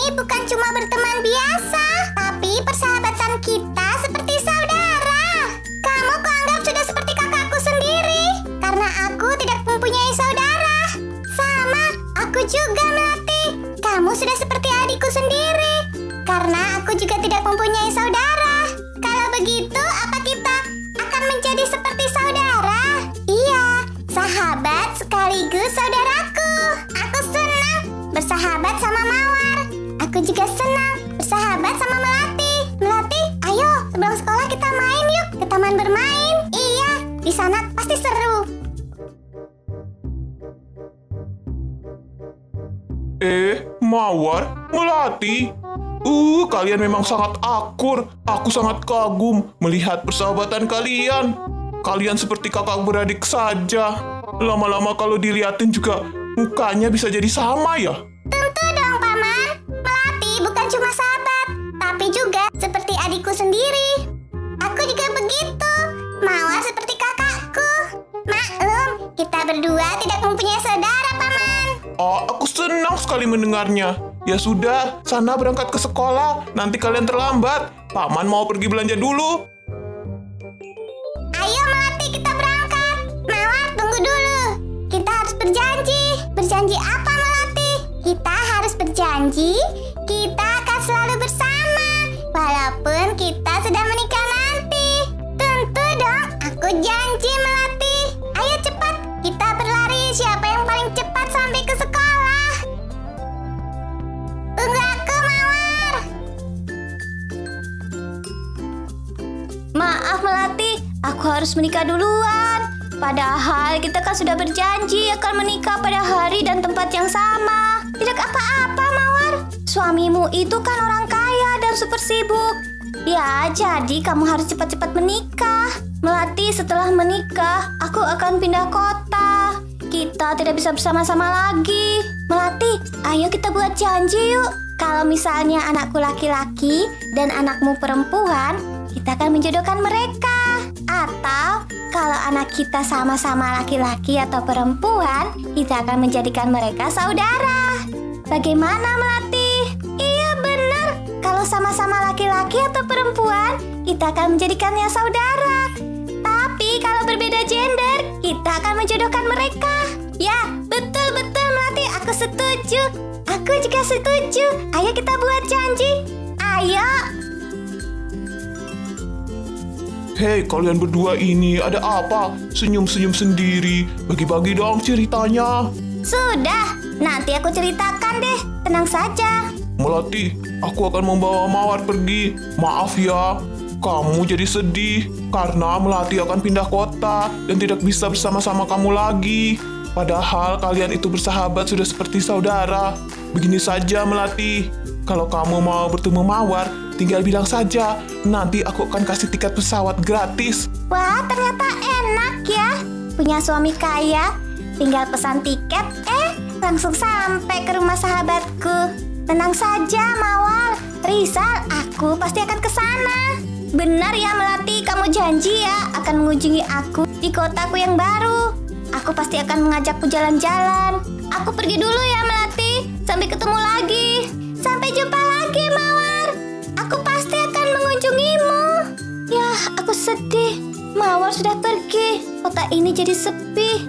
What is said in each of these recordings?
ini bukan cuma berteman biasa, tapi persahabatan kita seperti saudara. Kamu kuanggap sudah seperti kakakku sendiri, karena aku tidak mempunyai saudara. Sama, aku juga Melati. Kamu sudah seperti adikku sendiri, karena aku juga tidak mempunyai saudara. Kalau begitu, apa kita akan menjadi seperti saudara? Iya, sahabat sekaligus saudaraku. Aku senang bersahabat sama Mawar. Aku juga senang bersahabat sama Melati. Melati, ayo sebelum sekolah kita main yuk ke taman bermain. Iya, di sana pasti seru. Mawar, Melati. Kalian memang sangat akur. Aku sangat kagum melihat persahabatan kalian. Kalian seperti kakak beradik saja. Lama-lama kalau dilihatin juga mukanya bisa jadi sama ya. Tentu dong, Paman. Melati bukan cuma sahabat, tapi juga seperti adikku sendiri. Aku juga begitu. Mawar seperti kakakku. Maklum, kita berdua tidak mempunyai saudara, Paman. Aku senang sekali mendengarnya. Ya sudah, sana berangkat ke sekolah. Nanti kalian terlambat. Paman mau pergi belanja dulu. Ayo Melati, kita berangkat. Mawar, tunggu dulu. Kita harus berjanji. Berjanji apa, Melati? Kita harus berjanji kita akan selalu bersama, walaupun kita sudah menikah nanti. Tentu dong, aku janji Melati. Ayo cepat, kita berlari. Siapa yang paling cepat sampai ke sekolah? Tunggu aku, Mawar. Maaf Melati, aku harus menikah duluan. Padahal kita kan sudah berjanji akan menikah pada hari dan tempat yang sama. Tidak apa-apa Mawar, suamimu itu kan orang kaya dan super sibuk. Ya, jadi kamu harus cepat-cepat menikah. Melati, setelah menikah, aku akan pindah kota. Kita tidak bisa bersama-sama lagi. Melati, ayo kita buat janji yuk. Kalau misalnya anakku laki-laki dan anakmu perempuan, kita akan menjodohkan mereka. Atau kalau anak kita sama-sama laki-laki atau perempuan, kita akan menjadikan mereka saudara. Bagaimana Melati? Iya benar. Kalau sama-sama laki-laki atau perempuan, kita akan menjadikannya saudara. Tapi kalau berbeda gender, kita akan menjodohkan mereka. Ya, betul-betul Melati, aku setuju. Aku juga setuju. Ayo kita buat janji. Ayo. Hei, kalian berdua ini ada apa? Senyum-senyum sendiri. Bagi-bagi dong ceritanya. Sudah, nanti aku ceritakan deh. Tenang saja. Melati, aku akan membawa Mawar pergi. Maaf ya, kamu jadi sedih karena Melati akan pindah kota dan tidak bisa bersama-sama kamu lagi. Padahal kalian itu bersahabat sudah seperti saudara. Begini saja Melati, kalau kamu mau bertemu Mawar, tinggal bilang saja. Nanti aku akan kasih tiket pesawat gratis. Wah, ternyata enak ya. Punya suami kaya, tinggal pesan tiket, langsung sampai ke rumah sahabatku. Tenang saja Mawar, Rizal, aku pasti akan ke sana. Benar ya Melati, kamu janji ya akan mengunjungi aku di kotaku yang baru. Aku pasti akan mengajakku jalan-jalan. Aku pergi dulu ya Melati. Sampai ketemu lagi. Sampai jumpa lagi Mawar. Aku pasti akan mengunjungimu. Ya, aku sedih. Mawar sudah pergi. Kota ini jadi sepi.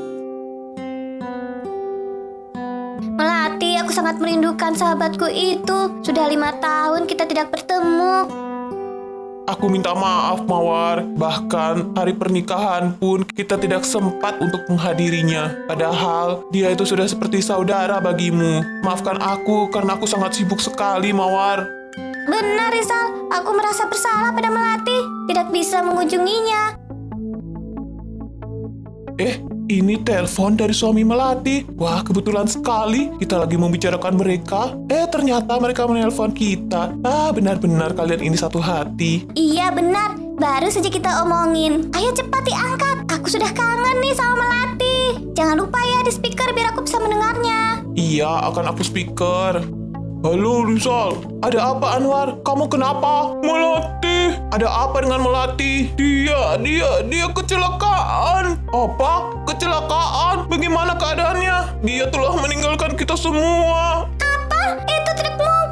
Melati, aku sangat merindukan sahabatku itu. Sudah 5 tahun kita tidak bertemu. Aku minta maaf Mawar, bahkan hari pernikahan pun kita tidak sempat untuk menghadirinya. Padahal dia itu sudah seperti saudara bagimu. Maafkan aku karena aku sangat sibuk sekali Mawar. Benar Rizal, aku merasa bersalah pada Melati. Tidak bisa mengunjunginya. Ini telepon dari suami Melati. Wah, kebetulan sekali kita lagi membicarakan mereka. Ternyata mereka menelpon kita. Benar-benar kalian ini satu hati. Iya benar, baru saja kita omongin. Ayo cepat diangkat, aku sudah kangen nih sama Melati. Jangan lupa ya di speaker biar aku bisa mendengarnya. Iya, akan aku speaker. Halo Rizal, ada apa Anwar? Kamu kenapa? Melati, ada apa dengan Melati? Dia kecelakaan. Apa? Kecelakaan? Bagaimana keadaannya? Dia telah meninggalkan kita semua. Apa? Itu tidak mungkin.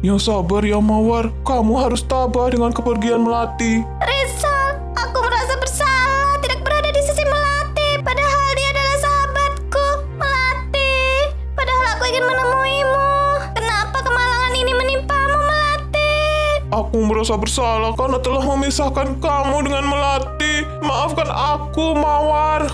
Yang sabar ya Mawar, kamu harus tabah dengan kepergian Melati. Rizal, aku merasa bersalah tidak berada di sisi Melati. Padahal dia adalah sahabatku. Melati, padahal aku ingin menemuimu. Kenapa kemalangan ini menimpamu, Melati? Aku merasa bersalah karena telah memisahkan kamu dengan Melati. Maafkan aku, Mawar.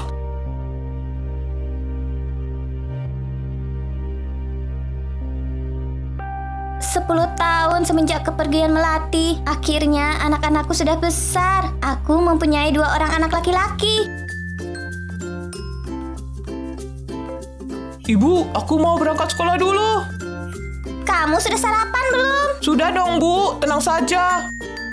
10 tahun semenjak kepergian Melati. Akhirnya anak-anakku sudah besar. Aku mempunyai 2 orang anak laki-laki. Ibu, aku mau berangkat sekolah dulu. Kamu sudah sarapan belum? Sudah dong, Bu. Tenang saja.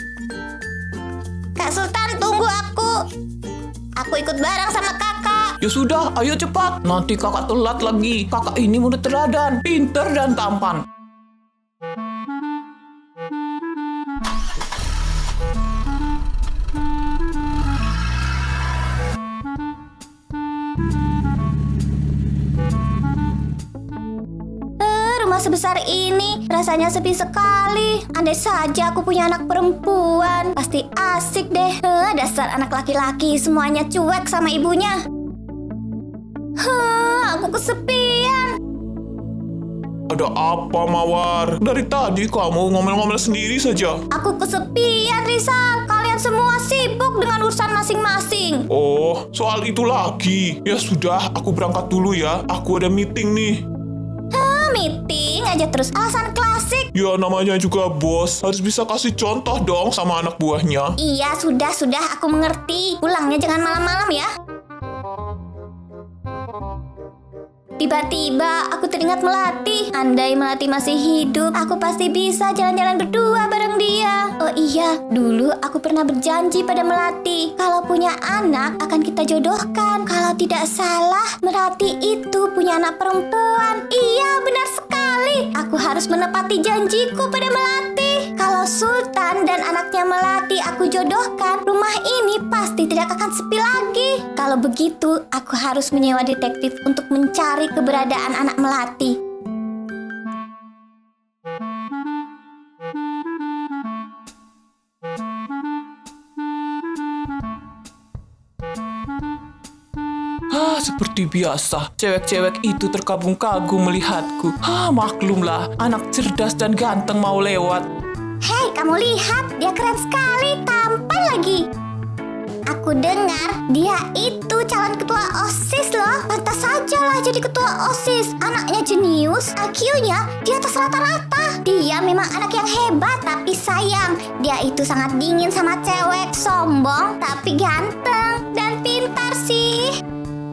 Kak Sultan, tunggu aku. Aku ikut bareng sama kakak. Ya sudah, ayo cepat. Nanti kakak telat lagi. Kakak ini murid teladan, pinter dan tampan. Rumah sebesar ini rasanya sepi sekali. Andai saja aku punya anak perempuan, pasti asik deh. Dasar anak laki-laki semuanya cuek sama ibunya. Aku kesepian. Ada apa, Mawar? Dari tadi kamu ngomel-ngomel sendiri saja. Aku kesepian, Rizal. Kalian semua sibuk dengan urusan masing-masing. Oh, soal itu lagi. Ya sudah, aku berangkat dulu ya. Aku ada meeting nih. Meeting aja terus, alasan klasik. Ya namanya juga bos, harus bisa kasih contoh dong sama anak buahnya. Iya, sudah, aku mengerti. Pulangnya jangan malam-malam ya. Tiba-tiba aku teringat Melati. Andai Melati masih hidup, aku pasti bisa jalan-jalan berdua bareng dia. Oh iya, dulu aku pernah berjanji pada Melati, kalau punya anak akan kita jodohkan. Kalau tidak salah, Melati itu punya anak perempuan. Iya, benar sekali. Aku harus menepati janjiku pada Melati. Kalau Sultan dan anaknya Melati aku jodohkan, rumah ini pasti tidak akan sepi lagi. Kalau begitu, aku harus menyewa detektif untuk mencari keberadaan anak Melati. Seperti biasa, cewek-cewek itu terkagum-kagum melihatku. Maklumlah, anak cerdas dan ganteng mau lewat. Hei, kamu lihat, dia keren sekali, tampan lagi. Aku dengar dia itu calon ketua OSIS loh. Pantas saja lah jadi ketua OSIS. Anaknya jenius, IQ-nya di atas rata-rata. Dia memang anak yang hebat, tapi sayang, dia itu sangat dingin sama cewek. Sombong, tapi ganteng dan pintar sih.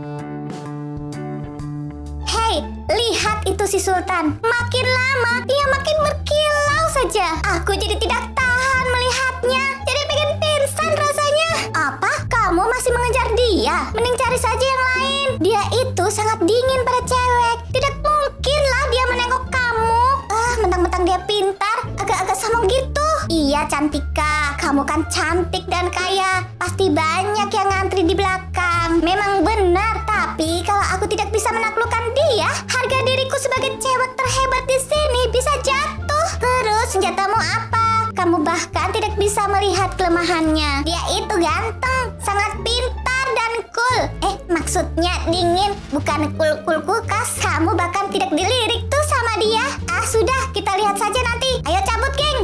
Hei, lihat itu si Sultan. Makin lama, dia makin berkilau saja. Aku jadi tidak tahan melihatnya. Jadi pengen pingsan rasanya. Apa? Kamu masih mengejar dia? Mending cari saja yang lain. Dia itu sangat dingin pada cewek. Tidak mungkinlah dia menengok kamu. Mentang-mentang dia pintar, agak-agak sombong gitu. Iya, Cantika. Kamu kan cantik dan kaya. Pasti banyak yang ngantri di belakang. Memang benar, tapi kalau aku tidak bisa menaklukkan dia, harga diriku sebagai cewek terhebat di sini bisa jatuh. Terus senjatamu apa? Kamu bahkan tidak bisa melihat kelemahannya. Dia itu ganteng, sangat pintar dan cool. Maksudnya dingin, bukan cool kulkas. Kamu bahkan tidak dilirik tuh sama dia. Sudah, kita lihat saja nanti. Ayo cabut, geng.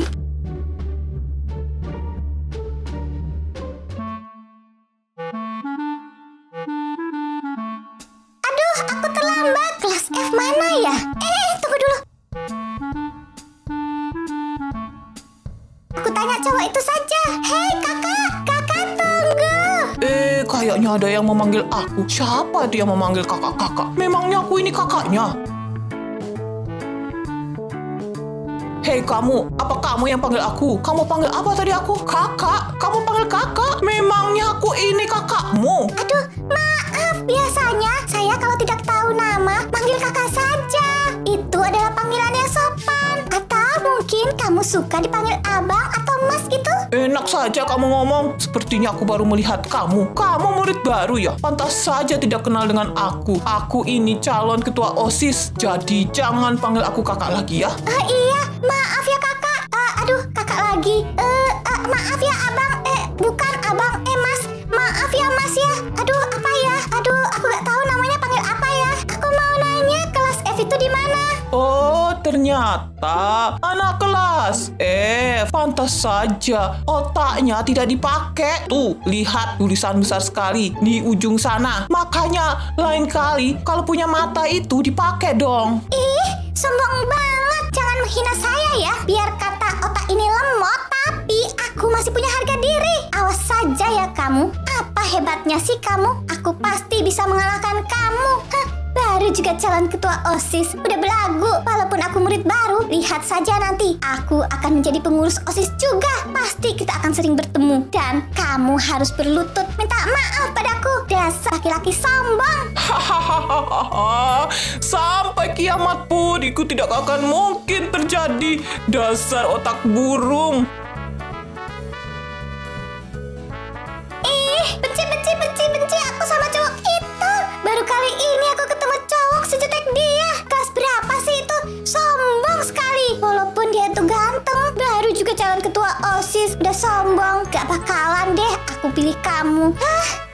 Aduh, aku terlambat. Kelas F mana ya? Tunggu dulu. Aku tanya cowok itu saja. Hei, kakak tunggu. Kayaknya ada yang memanggil aku. Siapa dia memanggil kakak-kakak? Memangnya aku ini kakaknya? Hei kamu, apa kamu yang panggil aku? Kamu panggil apa tadi aku? Kakak? Kamu panggil kakak? Memangnya aku ini kakakmu? Aduh, maaf. Biasanya saya kalau tidak tahu nama, panggil kakak saja. Itu adalah panggilan yang sopan. Atau mungkin kamu suka dipanggil abang atau mas gitu? Enak saja kamu ngomong. Sepertinya aku baru melihat kamu. Kamu murid baru ya? Pantas saja tidak kenal dengan aku. Aku ini calon ketua OSIS. Jadi jangan panggil aku kakak lagi ya. Iya, maaf ya kakak. Aduh, kakak lagi. Maaf ya abang. Bukan abang. Mas. Maaf ya mas ya. Aduh, apa ya? Aduh, aku gak tahu namanya panggil apa ya. Aku mau nanya kelas F itu di mana? Oh, ternyata anak kelas. Pantas saja otaknya tidak dipakai. Tuh, lihat tulisan besar sekali di ujung sana. Makanya lain kali kalau punya mata itu dipakai dong. Ih, sombong banget. Jangan menghina saya ya. Biar kata otak ini lemot, tapi aku masih punya harga diri. Awas saja ya kamu. Apa hebatnya sih kamu? Aku pasti bisa mengalahkan kamu. Baru juga calon ketua OSIS. Udah belagu. Walaupun aku murid baru, lihat saja nanti. Aku akan menjadi pengurus OSIS juga. Pasti kita akan sering bertemu. Dan kamu harus berlutut minta maaf padaku. Dasar laki-laki sombong. Hahaha. Sampai kiamat pun itu tidak akan mungkin terjadi. Dasar otak burung. Benci aku sama cowok itu. Baru kali ini aku ketemu cowok sejutek dia. Kelas berapa sih itu? Sombong sekali. Walaupun dia itu ganteng, baru juga calon ketua OSIS, udah sombong. Gak bakalan deh aku pilih kamu.